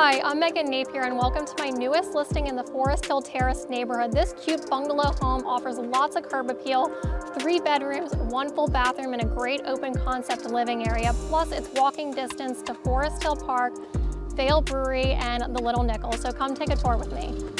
Hi, I'm Megan Napier and welcome to my newest listing in the Forest Hill Terrace neighborhood. This cute bungalow home offers lots of curb appeal, 3 bedrooms, 1 full bathroom, and a great open concept living area. Plus, it's walking distance to Forest Hill Park, Brewery, and the Little Nickel. So come take a tour with me.